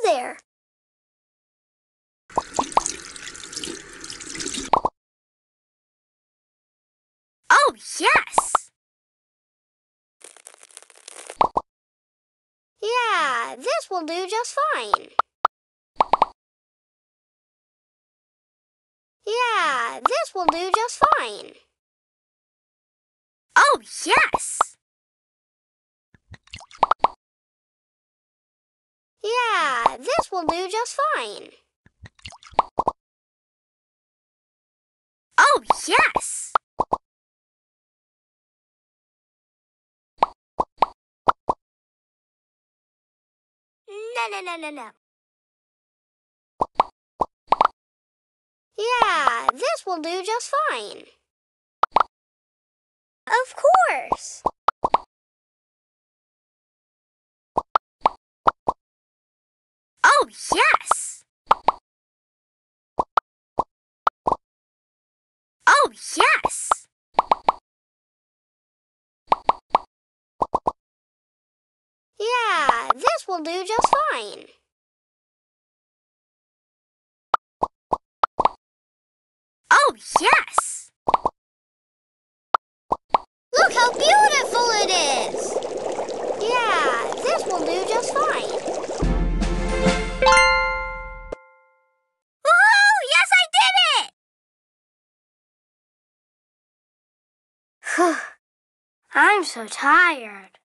there. Oh, yes! Yeah, this will do just fine. Yeah, this will do just fine. Oh, yes! Yeah, this will do just fine. Oh, yes! No. Yeah, this will do just fine. Of course. Oh, yes! Oh, yes! Yeah, this will do just fine. Oh, yes! Look how beautiful it is! Yeah, this will do just fine. Woohoo! Yes, I did it! I'm so tired.